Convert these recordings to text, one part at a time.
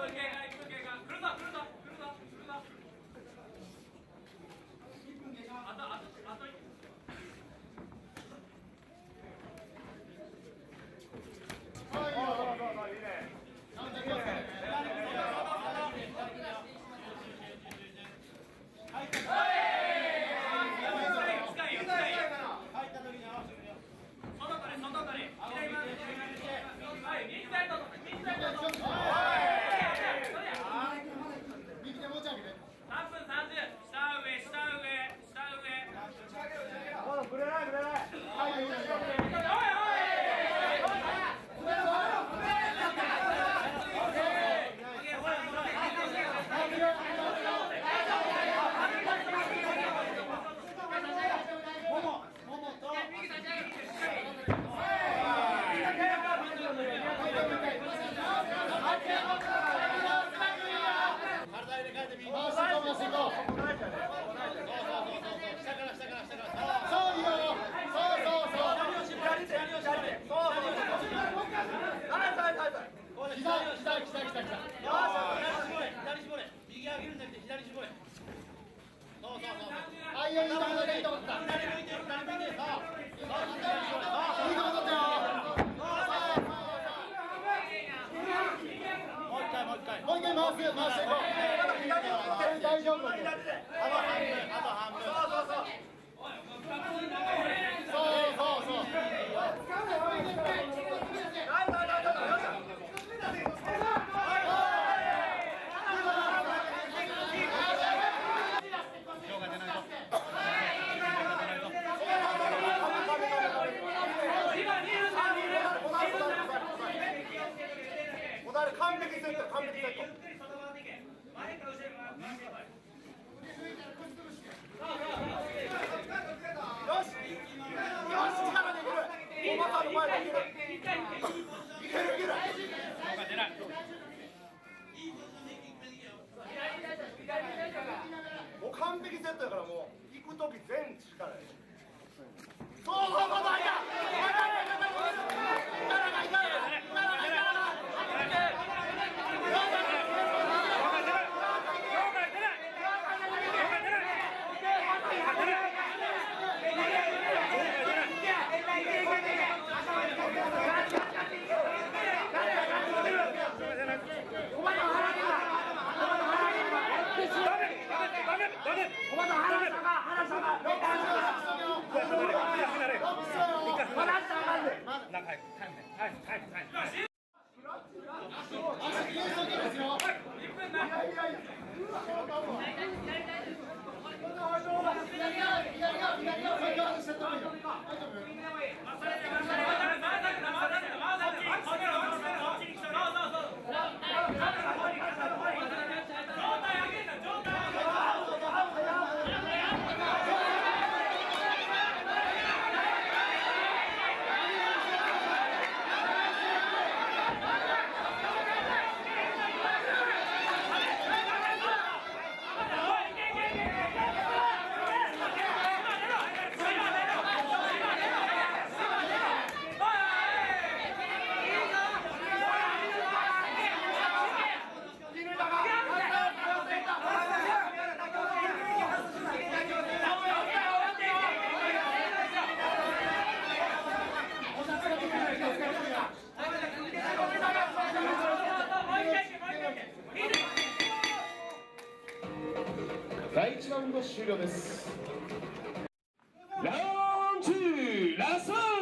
第1ラウンド終了です。ラウンド2ラスト1。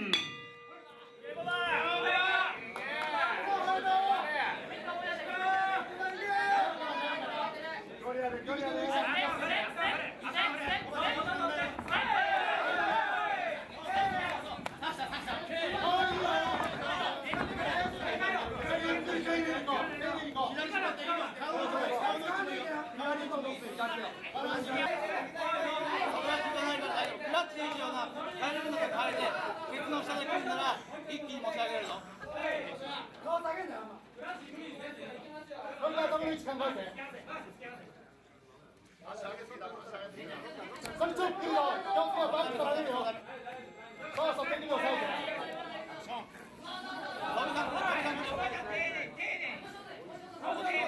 ケツの下で組んだら一気に持ち上げるの。 顔下げんなよ。それから頭の位置考えて。それちょっといいよ。気をつけよ。バック取られるよ。そうそう、敵に押さえて。 飛びかぶれ。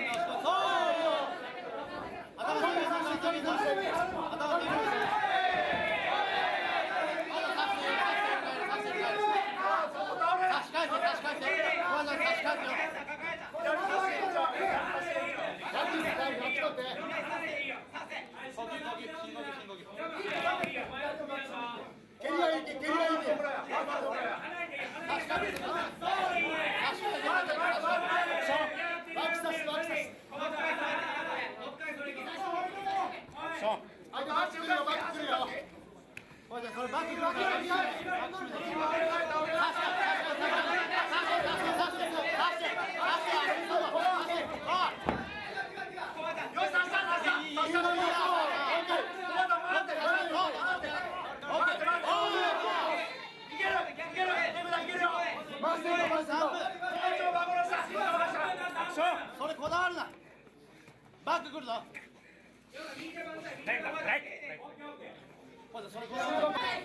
それこだわるな。バック来るぞ。ほらそれこだわる。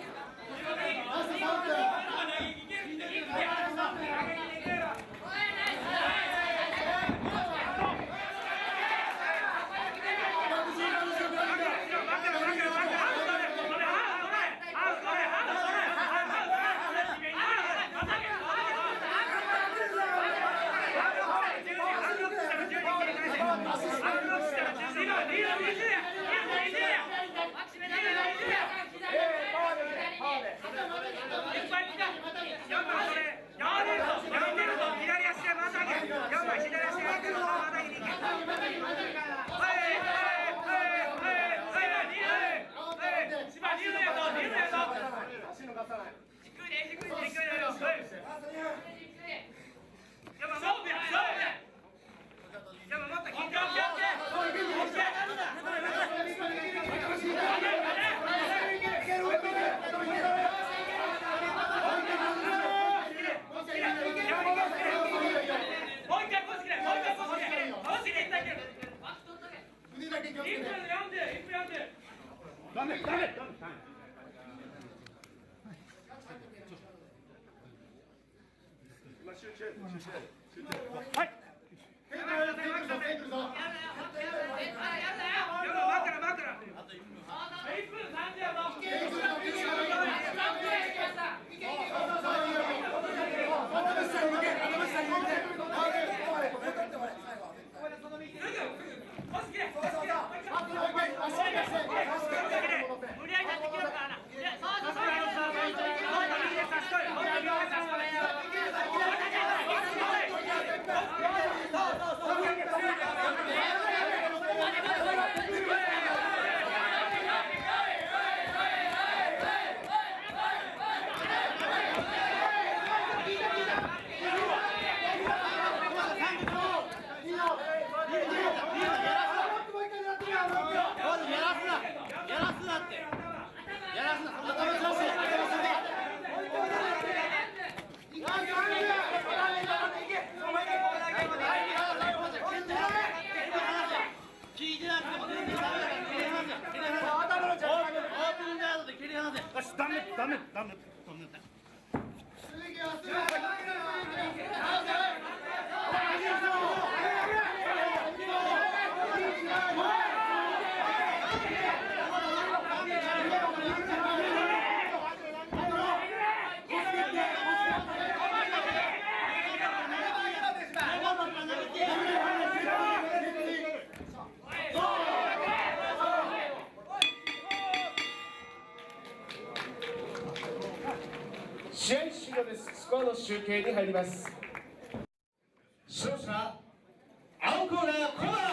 試合終了です。スコアの集計に入ります。勝者青コーナーコア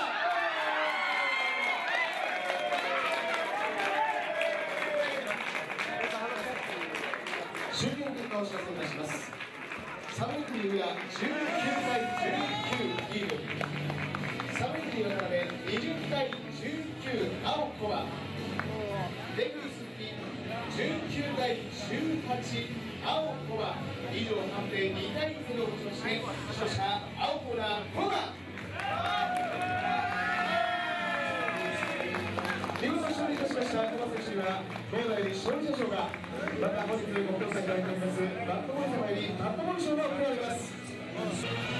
終了結果をお知らせいたします。3位組が19対19リード、3位組渡辺20対19青コア、デグスピ19対18青コア、以上判定2対0をもちまして勝者青コーナーコア。見事勝利いたしましたコア選手には本来で勝利者賞が、また本日ご協賛いただいておりますバットボーイ様よりバットボーイ賞が贈られます。